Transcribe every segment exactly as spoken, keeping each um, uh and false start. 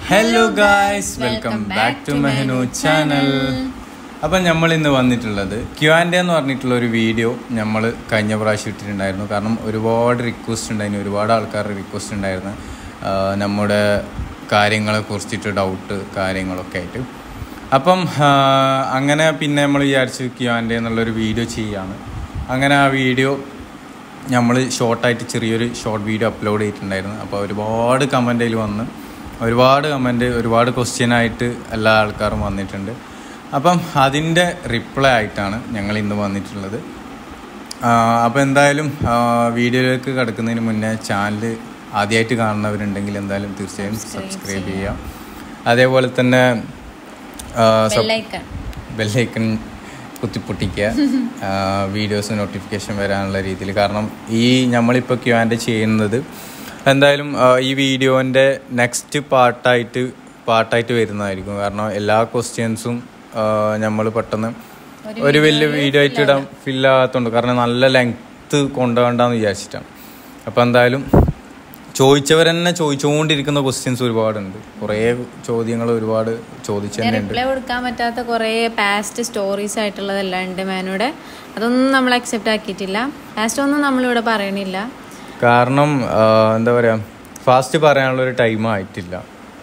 Hello guys, welcome back to മെഹനു channel. അപ്പം നമ്മൾ ഇന്ന് വന്നിട്ടുള്ളത് ക്യു ആൻഡ് എ എന്ന് പറഞ്ഞിട്ടുള്ള ഒരു വീഡിയോ നമ്മൾ കഴിഞ്ഞ പ്രാവശ്യം ഇട്ടിട്ടുണ്ടായിരുന്നു. കാരണം ഒരുപാട് റിക്വസ്റ്റ് ഉണ്ടായിരുന്നു, ഒരുപാട് ആൾക്കാരുടെ റിക്വസ്റ്റ് ഉണ്ടായിരുന്നു നമ്മുടെ കാര്യങ്ങളെ കുറിച്ചിട്ട് ഡൗട്ട് കാര്യങ്ങളൊക്കെ ആയിട്ട്. അപ്പം അങ്ങനെ പിന്നെ നമ്മൾ വിചാരിച്ചു ക്യു ആൻഡ് എ എന്നുള്ളൊരു വീഡിയോ ചെയ്യുകയാണ്. അങ്ങനെ ആ വീഡിയോ നമ്മൾ ഷോർട്ടായിട്ട് ചെറിയൊരു ഷോർട്ട് വീഡിയോ അപ്ലോഡ് ചെയ്തിട്ടുണ്ടായിരുന്നു. അപ്പോൾ ഒരുപാട് കമൻ്റ് അതിൽ വന്ന് ഒരുപാട് കമൻറ്റ് ഒരുപാട് ക്വസ്റ്റ്യനായിട്ട് എല്ലാ ആൾക്കാരും വന്നിട്ടുണ്ട്. അപ്പം അതിൻ്റെ റിപ്ലൈ ആയിട്ടാണ് ഞങ്ങൾ ഇന്ന് വന്നിട്ടുള്ളത്. അപ്പോൾ എന്തായാലും വീഡിയോയിലേക്ക് കിടക്കുന്നതിന് മുന്നേ ചാനൽ ആദ്യമായിട്ട് കാണുന്നവരുണ്ടെങ്കിൽ എന്തായാലും തീർച്ചയായും സബ്സ്ക്രൈബ് ചെയ്യാം. അതേപോലെ തന്നെ ബെല്ലൈക്കൺ കുത്തിപ്പൊട്ടിക്കുക, വീഡിയോസ് നോട്ടിഫിക്കേഷൻ വരാനുള്ള രീതിയിൽ. കാരണം ഈ നമ്മളിപ്പോൾ ക്യു ആൻഡ് എ ചെയ്യുന്നത് എന്തായാലും ഈ വീഡിയോൻ്റെ നെക്സ്റ്റ് പാർട്ടായിട്ട് പാർട്ടായിട്ട് വരുന്നതായിരിക്കും. കാരണം എല്ലാ ക്വസ്റ്റ്യൻസും നമ്മൾ പെട്ടെന്ന് ഒരു വലിയ വീഡിയോ ആയിട്ട് ഇടാൻ ഫില്ലാകത്തുണ്ട്. കാരണം നല്ല ലെങ്ത്ത് കൊണ്ടുപോകണ്ടെന്ന് വിചാരിച്ചിട്ടാണ്. അപ്പോൾ എന്തായാലും ചോദിച്ചവർ തന്നെ ചോദിച്ചുകൊണ്ടിരിക്കുന്ന ക്വസ്റ്റ്യൻസ് ഒരുപാടുണ്ട്. കുറേ ചോദ്യങ്ങൾ ഒരുപാട് ചോദിച്ചു തന്നെ ഉണ്ട്. റിപ്ലൈ കൊടുക്കാൻ പറ്റാത്ത കുറേ പാസ്റ്റ് സ്റ്റോറീസ് ആയിട്ടുള്ളതെല്ലാം ഉണ്ട് മാനോടെ. അതൊന്നും നമ്മൾ അക്സെപ്റ്റ് ആക്കിയിട്ടില്ല. പാസ്റ്റ് ഒന്നും നമ്മളിവിടെ പറയണില്ല. കാരണം എന്താ പറയുക, ഫാസ്റ്റ് പറയാനുള്ളൊരു ടൈം ആയിട്ടില്ല.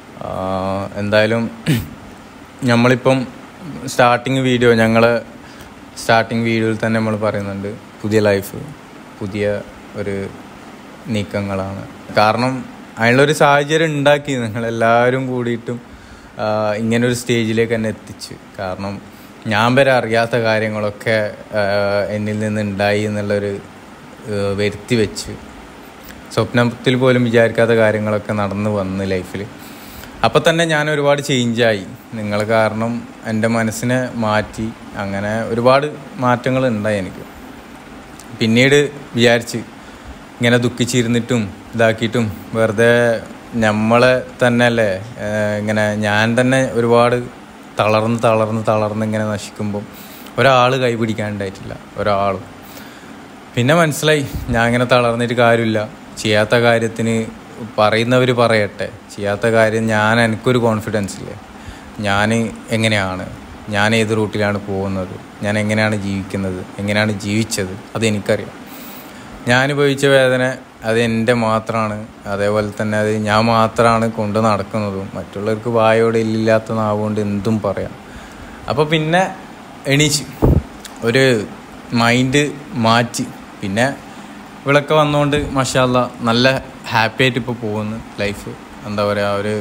എന്തായാലും നമ്മളിപ്പം സ്റ്റാർട്ടിങ് വീഡിയോ ഞങ്ങൾ സ്റ്റാർട്ടിങ് വീഡിയോയിൽ തന്നെ നമ്മൾ പറയുന്നുണ്ട് പുതിയ ലൈഫ്, പുതിയ ഒരു നീക്കങ്ങളാണ്. കാരണം അതിനുള്ളൊരു സാഹചര്യം ഉണ്ടാക്കി നിങ്ങളെല്ലാവരും കൂടിയിട്ടും ഇങ്ങനൊരു സ്റ്റേജിലേക്ക് തന്നെ എത്തിച്ച്. കാരണം ഞാൻ വരെ അറിയാത്ത കാര്യങ്ങളൊക്കെ എന്നിൽ നിന്ന് ഉണ്ടായി എന്നുള്ളൊരു വരുത്തി വെച്ച്, സ്വപ്നത്തിൽ പോലും വിചാരിക്കാത്ത കാര്യങ്ങളൊക്കെ നടന്നു വന്ന് ലൈഫിൽ. അപ്പം തന്നെ ഞാൻ ഒരുപാട് ചേഞ്ചായി. നിങ്ങൾ കാരണം എൻ്റെ മനസ്സിനെ മാറ്റി. അങ്ങനെ ഒരുപാട് മാറ്റങ്ങൾ ഉണ്ടായി എനിക്ക്. പിന്നീട് വിചാരിച്ച് ഇങ്ങനെ ദുഃഖിച്ചിരുന്നിട്ടും ഇതാക്കിയിട്ടും വെറുതെ നമ്മളെ തന്നെ അല്ലേ ഇങ്ങനെ ഞാൻ തന്നെ ഒരുപാട് തളർന്ന് തളർന്ന് തളർന്ന് ഇങ്ങനെ നശിക്കുമ്പം ഒരാൾ കൈ പിടിക്കാനുണ്ടായിട്ടില്ല, ഒരാളും. പിന്നെ മനസ്സിലായി ഞാൻ ഇങ്ങനെ തളർന്നിട്ട് കാര്യമില്ല. ചെയ്യാത്ത കാര്യത്തിന് പറയുന്നവർ പറയട്ടെ. ചെയ്യാത്ത കാര്യം ഞാൻ എനിക്കൊരു കോൺഫിഡൻസ് ഇല്ലേ, ഞാൻ എങ്ങനെയാണ്, ഞാൻ ഏത് റൂട്ടിലാണ് പോകുന്നത്, ഞാൻ എങ്ങനെയാണ് ജീവിക്കുന്നത്, എങ്ങനെയാണ് ജീവിച്ചത്, അതെനിക്കറിയാം. ഞാൻ അനുഭവിച്ച വേദന അത് എൻ്റെ മാത്രമാണ്. അതേപോലെ തന്നെ അത് ഞാൻ മാത്രമാണ് കൊണ്ട് നടക്കുന്നതും. മറ്റുള്ളവർക്ക് വായോടെ ഇല്ലില്ലാത്ത നാവുകൊണ്ട് എന്തും പറയാം. അപ്പോൾ പിന്നെ എണീച്ച് ഒരു മൈൻഡ് മാറ്റി. പിന്നെ ഇവിടൊക്കെ വന്നുകൊണ്ട് മാഷാ അല്ലാ നല്ല ഹാപ്പി ആയിട്ട് ഇപ്പോൾ പോകുന്നു ലൈഫ്. എന്താ പറയുക, ഒരു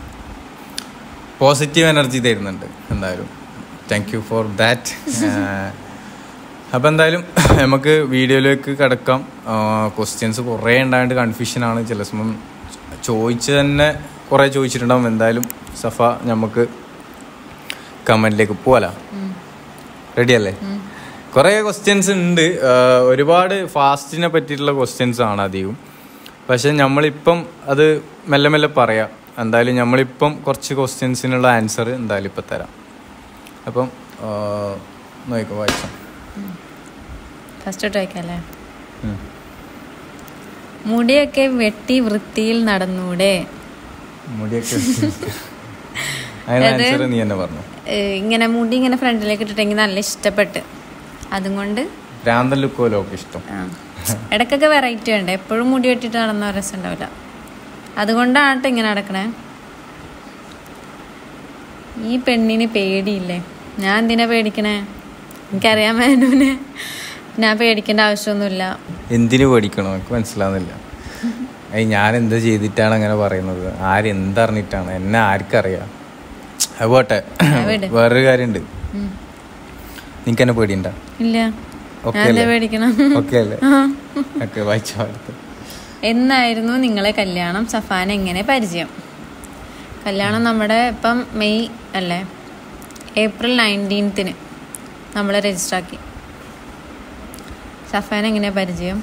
പോസിറ്റീവ് എനർജി തരുന്നുണ്ട്. എന്തായാലും താങ്ക് യു ഫോർ ദാറ്റ്. അപ്പോൾ എന്തായാലും നമുക്ക് വീഡിയോയിലേക്ക് കിടക്കാം. ക്വസ്റ്റ്യൻസ് കുറേ ഉണ്ടായിട്ട് കൺഫ്യൂഷനാണ്. ചില സമയം ചോദിച്ച് തന്നെ കുറേ ചോദിച്ചിട്ടുണ്ടാവും. എന്തായാലും സഫ നമുക്ക് കമൻറ്റിലേക്ക് പോകാലോ. റെഡിയല്ലേ? കുറേ ക്വസ്റ്റ്യൻസ് ഉണ്ട്. ഒരുപാട് ഫാസ്റ്റിനെ പറ്റിയിട്ടുള്ള ക്വസ്റ്റ്യൻസ് ആണ് അധികവും. പക്ഷെ നമ്മളിപ്പം അത് മെല്ലെ മെല്ലെ പറയാം. എന്തായാലും നമ്മളിപ്പം കുറച്ച് ക്വസ്റ്റ്യൻസിനുള്ള ആൻസർ എന്തായാലും ഇപ്പം തരാം. അപ്പം നോക്കാം, വായിക്കാം. ഫസ്റ്റ് ട്രൈക്കല്ലേ? മുടിയൊക്കെ വെട്ടി വൃത്തിയിൽ നടന്നൂടെ? മുടിയൊക്കെ ആൻസർ നീ തന്നെ പറഞ്ഞു. ഇങ്ങനെ മുടി ഇങ്ങനെ ഫ്രണ്ടിലേക്ക് ഇട്ടിട്ടെങ്കിൽ നല്ല ഇഷ്ടപ്പെട്ട് അതുകൊണ്ട് ഭ്രാന്തൻ ലുക്കോലോ ഇഷ്ടം. ഇടയ്ക്കൊക്കെ വെറൈറ്റി വേണ്ടേ, എപ്പോഴും മുടി വെട്ടിട്ട് നടന്ന രസം ഉണ്ടാവില്ല. അതുകൊണ്ടാണ് ഇങ്ങനെ നടക്കണേ. ഈ പെണ്ണിന് പേടിയില്ലേ? ഞാൻ എന്തിനാ പേടിക്കണേ? എനിക്കറിയാൻ മേനൂനെ, ഞാൻ പേടിക്കേണ്ട ആവശ്യമൊന്നുമില്ല. എന്തിനു പേടിക്കണോ? എനിക്ക് മനസ്സിലാവുന്നില്ല. അയ്യ ഞാൻ എന്താ ചെയ്തിട്ടാണ് അങ്ങനെ പറയുന്നത്? ആരെന്തറിഞ്ഞിട്ടാണ്? എന്നെ ആർക്കറിയാം? അത് പോട്ടെ. വേറൊരു കാര്യമുണ്ട്. നിനക്ക് എന്നെ പേടിയുണ്ടോ? ഇല്ല. എന്നായിരുന്നു നിങ്ങളെ കല്യാണം? സഫാന എങ്ങനെ പരിചയം? കല്യാണം നമ്മുടെ ഇപ്പം മെയ് അല്ലേ, ഏപ്രിൽ നയൻറ്റീൻത്തിന് നമ്മൾ രജിസ്റ്റർ ആക്കി. സഫാന എങ്ങനെ പരിചയം?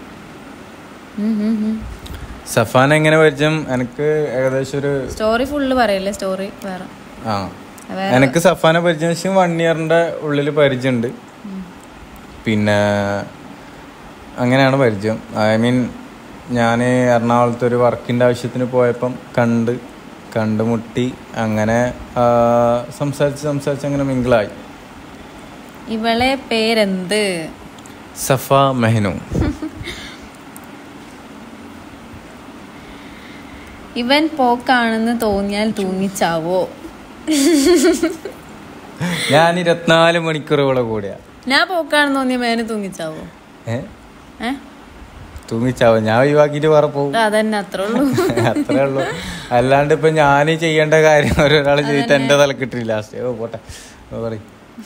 സഫാന എങ്ങനെ പരിചയം? എനിക്ക് ഏകദേശം ഒരു സ്റ്റോറി ഫുള്ള് പറയല്ലേ, സ്റ്റോറി വേറെ. ആ എനിക്ക് സഫാന പരിചയം വൺ ഇയറിന്റെ ഉള്ളിൽ പരിചയമുണ്ട്. പിന്നെ അങ്ങനെയാണ് പരിചയം. ഐ മീൻ ഞാൻ എറണാകുളത്ത് ഒരു വർക്കിൻ്റെ ആവശ്യത്തിന് പോയപ്പം കണ്ട് കണ്ടുമുട്ടി അങ്ങനെ സംസാരിച്ച് സംസാരിച്ച് അങ്ങനെ മിങ്കിളായി. ഇവളെ പേരെന്ത്? സഫ മെഹനു. ഇവൻ പോക്കാണെന്ന് തോന്നിയാൽ തൂങ്ങിച്ചാവോ? ഞാൻ ഇരുപത്തിനാല് മണിക്കൂറുകളെ കൂടെയാ. ഞാൻ പോക്കാണെന്ന് തോന്നിയ മേന് തൂങ്ങിച്ചാവോ? ഏ തൂങ്ങിച്ചാവോ? ഞാൻ ഒഴിവാക്കിട്ട് വേറെ പോകും. അതന്നെ, അത്രേ ഉള്ളൂ. അത്രേ ഉള്ളൂ. അല്ലാണ്ട് ഇപ്പൊ ഞാൻ ചെയ്യേണ്ട കാര്യം ഒരാൾ ചെയ്തിട്ട് എന്റെ തലക്കിട്ടില്ല. ലാസ്റ്റ് ഓ പോട്ടെ പറയും.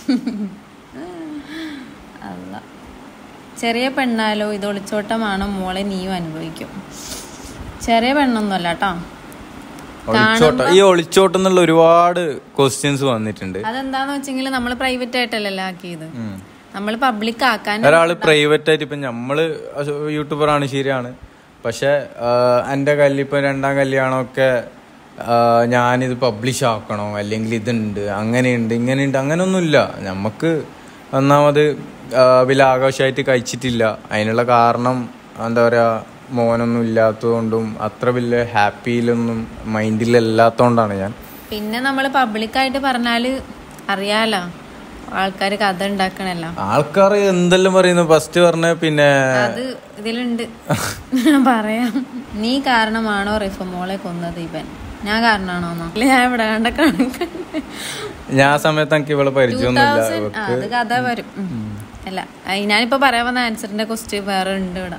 അല്ല, ചെറിയ പെണ്ണാലോ ഇത് ഒളിച്ചോട്ടമാണോ മോളെ നീയും അനുഭവിക്കും. ചെറിയ പെണ്ണൊന്നുമല്ല കേട്ടോ. ഒളിച്ചോട്ടം, ഈ ഒളിച്ചോട്ടം എന്നുള്ള ഒരുപാട് ക്വസ്റ്റ്യൻസ് വന്നിട്ടുണ്ട്. അതെന്താന്ന് വെച്ചെങ്കിൽ നമ്മള് പ്രൈവറ്റ് ആയിട്ടല്ലല്ലോ ആക്കിയത്, നമ്മൾ പബ്ലിക് ആക്കാൻ. ഒരാള് പ്രൈവറ്റ് ആയിട്ട് ഇപ്പൊ നമ്മള് യൂട്യൂബറാണ്, ശരിയാണ്. പക്ഷെ എന്റെ കല്ലിപ്പോ രണ്ടാം കല്യാണമൊക്കെ ഞാനിത് പബ്ലിഷ് ആക്കണോ അല്ലെങ്കിൽ ഇതുണ്ട് അങ്ങനെയുണ്ട് ഇങ്ങനെയുണ്ട് അങ്ങനെയൊന്നുമില്ല. നമുക്ക് ഒന്നാമത് വലിയ ആഘോഷമായിട്ട് കഴിച്ചിട്ടില്ല. അതിനുള്ള കാരണം എന്താ പറയാ, മോനൊന്നും ഇല്ലാത്തതുകൊണ്ടും അത്ര വലിയ ഹാപ്പിയിലൊന്നും മൈൻഡിലല്ലാത്തോണ്ടാണ് ഞാൻ. പിന്നെ നമ്മൾ പബ്ലിക്കായിട്ട് പറഞ്ഞാല് അറിയാലോ, ആൾക്കാര് കഥ ഉണ്ടാക്കണല്ലോ. ആൾക്കാർ എന്തെല്ലാം പറയുന്നു. ഫസ്റ്റ് പറഞ്ഞ പിന്നെ അത് ഇതിലുണ്ട് പറയാം. നീ കാരണമാണോ റിഫമോളെ കൊന്നത് ഇവൻ? ഞാൻ കാരണമാണോന്നോ? ഞാൻ ഇവിടെ കണ്ട കണക്ക് ഞാൻ സമയത്ത് എനിക്ക് ഇവിടെ പരിചയമൊന്നുമില്ല. അത് കഥ വരും. അല്ല, ഞാനിപ്പോ പറയാൻ വന്ന ആൻസറിന്റെ ക്വസ്റ്റ്യൻ വേറെ ഉണ്ട് ഇവിടെ.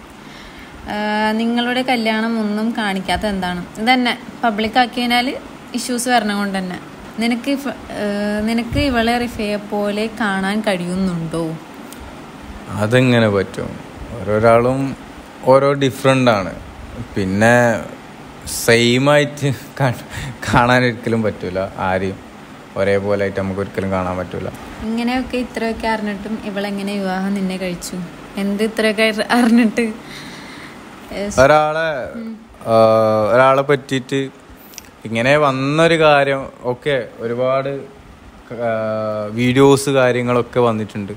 നിങ്ങളുടെ കല്യാണം ഒന്നും കാണിക്കാത്ത എന്താണ്? ഇതന്നെ പബ്ലിക് ആക്കി കഴിഞ്ഞാല് ഇഷ്യൂസ് വരണം കൊണ്ട് തന്നെ. നിനക്ക് നിനക്ക് ഇവളെ റിഫയെ പോലെ കാണാൻ കഴിയുന്നുണ്ടോ? അതെങ്ങനെ പറ്റും? ഓരോരാളും ഓരോ ഡിഫറെൻ്റ് ആണ്. പിന്നെ സെയിം ആയിട്ട് കാണാൻ ഒരിക്കലും പറ്റൂല. ആരെയും ഒരേപോലെ ആയിട്ട് നമുക്ക് ഒരിക്കലും കാണാൻ പറ്റൂല. ഇങ്ങനെയൊക്കെ ഇത്രയൊക്കെ അറിഞ്ഞിട്ടും ഇവളെങ്ങനെ വിവാഹം നിന്നെ കഴിച്ചു? എന്ത് ഇത്രയൊക്കെ അറിഞ്ഞിട്ട്? ഒരാളെ ഒരാളെ പറ്റിയിട്ട് ഇങ്ങനെ വന്നൊരു കാര്യം ഒക്കെ ഒരുപാട് വീഡിയോസ് കാര്യങ്ങളൊക്കെ വന്നിട്ടുണ്ട്.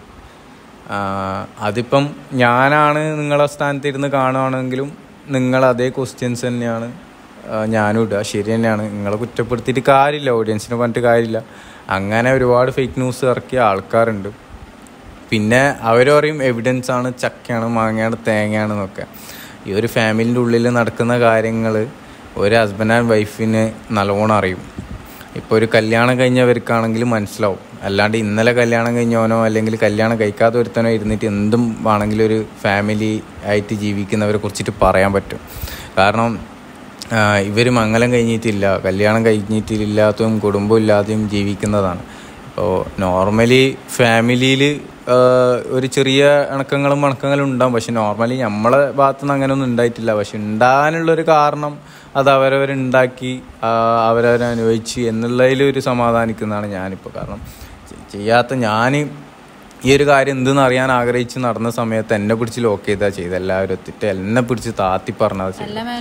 അതിപ്പം ഞാനാണ് നിങ്ങളെ സ്ഥാനത്തിരുന്ന് കാണുകയാണെങ്കിലും നിങ്ങൾ അതേ ക്വസ്റ്റ്യൻസ് തന്നെയാണ് ഞാനും ഇടുക. ശരി തന്നെയാണ്. നിങ്ങളെ കുറ്റപ്പെടുത്തിയിട്ട് കാര്യമില്ല, ഓഡിയൻസിനെ പറഞ്ഞിട്ട് കാര്യമില്ല. അങ്ങനെ ഒരുപാട് ഫേക്ക് ന്യൂസ് ഇറക്കിയ ആൾക്കാരുണ്ട്. പിന്നെ അവർ പറയും എവിഡൻസ് ആണ്, ചക്കയാണ്, മാങ്ങയാണ്, തേങ്ങയാണെന്നൊക്കെ. ഈ ഒരു ഫാമിലിൻ്റെ ഉള്ളിൽ നടക്കുന്ന കാര്യങ്ങൾ ഒരു ഹസ്ബൻഡ് ആൻഡ് വൈഫിന് നല്ലോണം അറിയും. ഇപ്പോൾ ഒരു കല്യാണം കഴിഞ്ഞവർക്കാണെങ്കിലും മനസ്സിലാവും. അല്ലാണ്ട് ഇന്നലെ കല്യാണം കഴിഞ്ഞവനോ അല്ലെങ്കിൽ കല്യാണം കഴിക്കാത്ത ഒരുത്തനോ ഇരുന്നിട്ട് എന്തും ആണെങ്കിലും ഒരു ഫാമിലി ആയിട്ട് ജീവിക്കുന്നവരെ കുറിച്ചിട്ട് പറയാൻ പറ്റും. കാരണം ഇവർ മംഗലം കഴിഞ്ഞിട്ടില്ല, കല്യാണം കഴിഞ്ഞിട്ടില്ലാത്തതും കുടുംബം ഇല്ലാതെയും ജീവിക്കുന്നതാണ്. ഇപ്പോൾ നോർമലി ഫാമിലിയിൽ ഒരു ചെറിയ ഇണക്കങ്ങളും മണക്കങ്ങളും ഉണ്ടാകും. പക്ഷെ നോർമലി നമ്മളെ ഭാഗത്തുനിന്ന് അങ്ങനെയൊന്നും ഉണ്ടായിട്ടില്ല. പക്ഷെ ഉണ്ടാകാനുള്ളൊരു കാരണം അത് അവരവരുണ്ടാക്കി അവരവരെ അനുഭവിച്ച് എന്നുള്ളതിലൊരു സമാധാനിക്കുന്നതാണ് ഞാനിപ്പോൾ. കാരണം ചെയ്യാത്ത ഞാൻ ഈ ഒരു കാര്യം എന്തെന്ന് അറിയാൻ ആഗ്രഹിച്ച് നടന്ന സമയത്ത് എന്നെ പിടിച്ച് ലോക്ക് ചെയ്താൽ ചെയ്ത് എല്ലാവരും എത്തിയിട്ട് എന്നെ പിടിച്ച് താത്തി പറഞ്ഞത്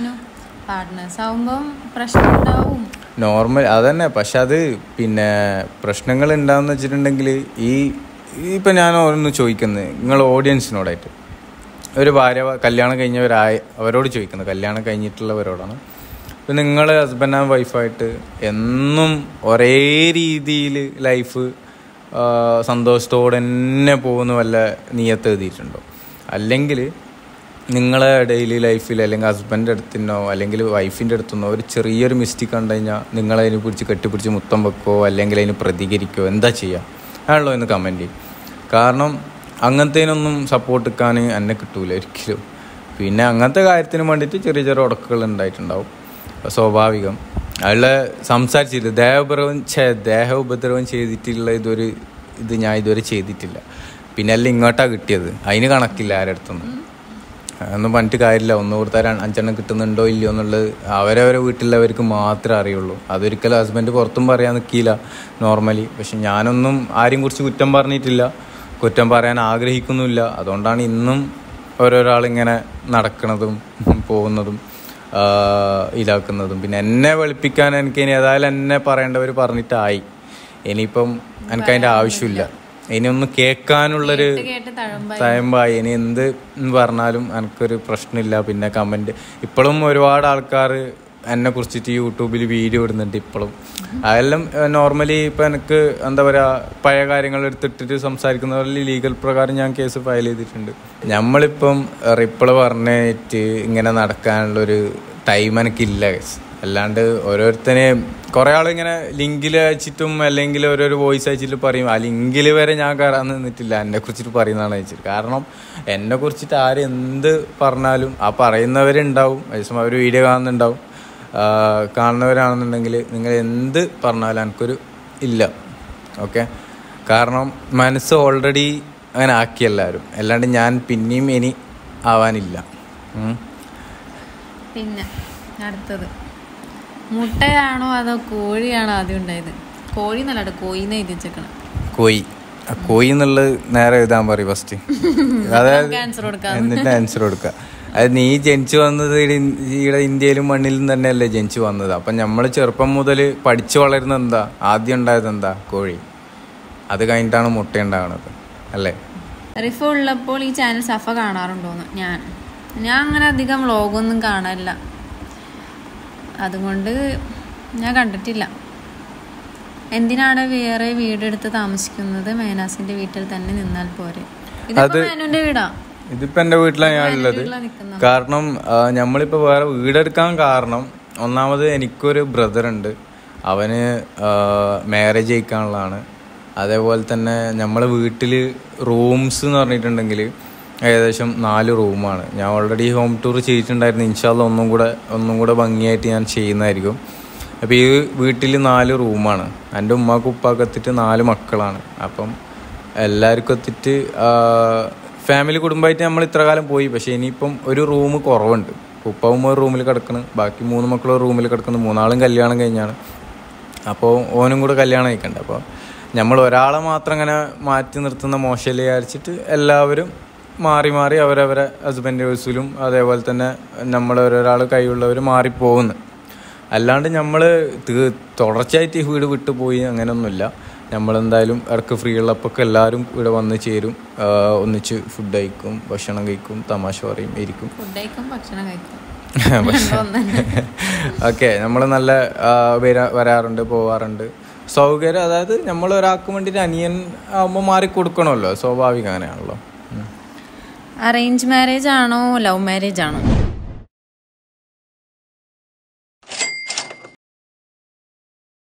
നോർമൽ അതന്നെ. പക്ഷെ അത് പിന്നെ പ്രശ്നങ്ങൾ ഉണ്ടാകുന്ന വെച്ചിട്ടുണ്ടെങ്കിൽ ഈ ഇപ്പം ഞാൻ ഒന്ന് ചോദിക്കുന്നത് നിങ്ങൾ ഓഡിയൻസിനോടായിട്ട്, ഒരു ഭാര്യ കല്യാണം കഴിഞ്ഞവരായ അവരോട് ചോദിക്കുന്നത്, കല്യാണം കഴിഞ്ഞിട്ടുള്ളവരോടാണ്. ഇപ്പം നിങ്ങൾ ഹസ്ബൻഡ് ആൻഡ് വൈഫായിട്ട് എന്നും ഒരേ രീതിയിൽ ലൈഫ് സന്തോഷത്തോടെ തന്നെ പോകുന്ന വല്ല നീയത്ത് എഴുതിയിട്ടുണ്ടോ? അല്ലെങ്കിൽ നിങ്ങളെ ഡെയിലി ലൈഫിൽ അല്ലെങ്കിൽ ഹസ്ബൻഡിൻ്റെ അടുത്തിനോ അല്ലെങ്കിൽ വൈഫിൻ്റെ അടുത്തുനിന്നോ ഒരു ചെറിയൊരു മിസ്റ്റേക്ക് കണ്ടു കഴിഞ്ഞാൽ നിങ്ങളതിനെ പിടിച്ച് കെട്ടിപ്പിടിച്ച് മുത്തം വെക്കോ അല്ലെങ്കിൽ അതിന് പ്രതികരിക്കോ എന്താ ചെയ്യുക? ആണല്ലോ എന്ന് കമൻറ്റ് ചെയ്യും. കാരണം അങ്ങനത്തേനൊന്നും സപ്പോർട്ട് എടുക്കാൻ എന്നെ കിട്ടൂല ഒരിക്കലും. പിന്നെ അങ്ങനത്തെ കാര്യത്തിന് വേണ്ടിയിട്ട് ചെറിയ ചെറിയ ഉടക്കുകൾ ഉണ്ടായിട്ടുണ്ടാവും, സ്വാഭാവികം. അയാളെ സംസാരിച്ചില്ല. ദേഹോപദ്രവം ദേഹ ഉപദ്രവം ചെയ്തിട്ടുള്ള ഇതൊരു ഇത് ഞാൻ ഇതുവരെ ചെയ്തിട്ടില്ല. പിന്നെ എല്ലാം ഇങ്ങോട്ടാണ് കിട്ടിയത്, അതിന് കണക്കില്ല ആരുടെ അടുത്തൊന്നും. അതൊന്നും പറഞ്ഞിട്ട് കാര്യമില്ല. ഒന്ന് കൊടുത്താൽ അഞ്ചെണ്ണം കിട്ടുന്നുണ്ടോ ഇല്ലയോ എന്നുള്ളത് അവരവരെ വീട്ടിലുള്ളവർക്ക് മാത്രമേ അറിയുള്ളൂ. അതൊരിക്കലും ഹസ്ബൻഡ് പുറത്തും പറയാൻ നിൽക്കില്ല നോർമലി. പക്ഷെ ഞാനൊന്നും ആരെയും കുറിച്ച് കുറ്റം പറഞ്ഞിട്ടില്ല, കുറ്റം പറയാൻ ആഗ്രഹിക്കുന്നുമില്ല. അതുകൊണ്ടാണ് ഇന്നും ഓരോരാളിങ്ങനെ നടക്കുന്നതും പോകുന്നതും ഇതാക്കുന്നതും. പിന്നെ എന്നെ വെളുപ്പിക്കാൻ എനിക്ക് ഇനി ഏതായാലും എന്നെ പറയേണ്ടവർ പറഞ്ഞിട്ടായി. ഇനിയിപ്പം എനിക്കതിൻ്റെ ആവശ്യമില്ല. ഇനി ഒന്ന് കേൾക്കാനുള്ളൊരു തയമ്പായി. ഇനി എന്ത് പറഞ്ഞാലും എനിക്കൊരു പ്രശ്നമില്ല. പിന്നെ കമൻറ്റ് ഇപ്പോഴും ഒരുപാട് ആൾക്കാർ എന്നെ കുറിച്ചിട്ട് യൂട്യൂബിൽ വീഡിയോ ഇടുന്നുണ്ട് ഇപ്പോഴും. അതെല്ലാം നോർമലി ഇപ്പം എനിക്ക് എന്താ പറയുക പഴയ കാര്യങ്ങൾ എടുത്തിട്ടിട്ട് സംസാരിക്കുന്നവരിൽ ലീഗൽ പ്രകാരം ഞാൻ കേസ് ഫയൽ ചെയ്തിട്ടുണ്ട്. നമ്മളിപ്പം റിപ്ലൈ പറഞ്ഞിട്ട് ഇങ്ങനെ നടക്കാനുള്ളൊരു ടൈം എനിക്കില്ല. അല്ലാണ്ട് ഓരോരുത്തനെ കുറേ ആളിങ്ങനെ ലിങ്കിൽ അയച്ചിട്ടും അല്ലെങ്കിൽ ഓരോരോ വോയിസ് അയച്ചിട്ട് പറയും. ആ ലിങ്കിൽ വരെ ഞാൻ കയറാൻ നിന്നിട്ടില്ല എന്നെ കുറിച്ചിട്ട് പറയുന്നതാണ് അയച്ചിട്ട്. കാരണം എന്നെ കുറിച്ചിട്ട് ആര് എന്ത് പറഞ്ഞാലും ആ പറയുന്നവരുണ്ടാവും, അതേസമയം അവർ വീഡിയോ കാണുന്നുണ്ടാവും. കാണുന്നവരാണെന്നുണ്ടെങ്കിൽ നിങ്ങൾ എന്ത് പറഞ്ഞാലും എനിക്കൊരു ഇല്ല. ഓക്കെ, കാരണം മനസ്സ് ഓൾറെഡി അങ്ങനെ ആക്കി എല്ലാവരും. അല്ലാണ്ട് ഞാൻ പിന്നെയും ഇനി ആവാനില്ല. പിന്നെ അടുത്തത് മുട്ടയാണോ അതോ കോഴിയാണോ ആദ്യം ഉണ്ടായത്? കോഴി എന്നല്ലാണ്ട് കോയിന്ന് എഴുതി വെച്ചേക്കണം. കോയി കോയി എന്നുള്ളത് നേരെ എഴുതാൻ പറയും ഫസ്റ്റ്. അതായത് എന്നിട്ട് ആൻസർ കൊടുക്കുക. അത് നീ ജനിച്ചു വന്നത് ഇവിടെ ഇന്ത്യയിലും മണ്ണിലും തന്നെയല്ലേ ജനിച്ചു വന്നത്. അപ്പം നമ്മൾ ചെറുപ്പം മുതൽ പഠിച്ചു വളരുന്നത് എന്താ? ആദ്യം ഉണ്ടായത് എന്താ? കോഴി. അത് കഴിഞ്ഞിട്ടാണ് മുട്ട ഉണ്ടാകുന്നത് അല്ലേ? റിഫ ഉള്ളപ്പോൾ ഈ ചാനൽ സഫ കാണാറുണ്ടോന്ന്? ഞാൻ ഞാൻ അങ്ങനെ അധികം വ്ളോഗൊന്നും കാണാനില്ല, അതുകൊണ്ട് ഞാൻ കണ്ടിട്ടില്ല. എന്തിനാണ് വേറെ വീടെടുത്ത് താമസിക്കുന്നത്? മേനാസിന്റെ വീട്ടിൽ തന്നെ നിന്നാൽ പോരെ? ഇതിപ്പോ മേനുന്റെ വീടാ. ഇതിപ്പോ എന്റെ വീട്ടിലാണ് ഞാൻ ഉള്ളത്. കാരണം നമ്മളിപ്പോ വേറെ വീടെടുക്കാൻ കാരണം ഒന്നാമത് എനിക്കൊരു ബ്രദർ ഉണ്ട്, അവന് മാരേജ് കഴിക്കാനുള്ളതാണ്. അതേപോലെ തന്നെ നമ്മളെ വീട്ടിൽ റൂംസ് എന്ന് പറഞ്ഞിട്ടുണ്ടെങ്കിൽ ഏകദേശം നാല് റൂമാണ്. ഞാൻ ഓൾറെഡി ഹോം ടൂർ ചെയ്തിട്ടുണ്ടായിരുന്നു. ഇൻഷാല്ല ഒന്നും കൂടെ ഒന്നും കൂടെ ഭംഗിയായിട്ട് ഞാൻ ചെയ്യുന്നതായിരിക്കും. അപ്പോൾ ഈ വീട്ടിൽ നാല് റൂമാണ്. എൻ്റെ ഉമ്മാക്കും ഉപ്പാക്കും എത്തിയിട്ട് നാല് മക്കളാണ്. അപ്പം എല്ലാവർക്കും എത്തിയിട്ട് ഫാമിലി കുടുംബമായിട്ട് നമ്മൾ ഇത്ര കാലം പോയി. പക്ഷേ ഇനിയിപ്പം ഒരു റൂം കുറവുണ്ട്. ഉപ്പാവും ഒരു റൂമിൽ കിടക്കണം, ബാക്കി മൂന്ന് മക്കളും റൂമിൽ കിടക്കുന്നു. മൂന്നാളും കല്യാണം കഴിഞ്ഞാണ്. അപ്പോൾ ഓനും കൂടെ കല്യാണം കഴിക്കണ്ട. അപ്പോൾ നമ്മൾ ഒരാളെ മാത്രം അങ്ങനെ മാറ്റി നിർത്തുന്ന മോശമല്ലേ വിചാരിച്ചിട്ട് എല്ലാവരും മാറി മാറി അവരവരെ ഹസ്ബൻഡ് ഹൗസിലും അതേപോലെ തന്നെ നമ്മൾ ഓരോരാൾ കൈയുള്ളവർ മാറിപ്പോകുന്നു. അല്ലാണ്ട് നമ്മൾ തുടർച്ചയായിട്ട് ഈ വീട് വിട്ടു പോയി അങ്ങനെയൊന്നുമില്ല. നമ്മളെന്തായാലും ഇടയ്ക്ക് ഫ്രീ ഉള്ളപ്പോൾ എല്ലാവരും ഇവിടെ വന്ന് ചേരും, ഒന്നിച്ച് ഫുഡ് കഴിക്കും, ഭക്ഷണം കഴിക്കും, തമാശ പറയും, ഇരിക്കും. ഓക്കെ, നമ്മൾ നല്ല വരാറുണ്ട്, പോവാറുണ്ട്. സൗകര്യം, അതായത് നമ്മൾ ഒരാൾക്ക് വേണ്ടിയിട്ട് അനിയൻ ആകുമ്പോൾ മാറി കൊടുക്കണമല്ലോ, സ്വാഭാവികം അങ്ങനെയാണല്ലോ. അറേഞ്ച് മാരേജ് ആണോ ലവ് മാരേജ് ആണോ?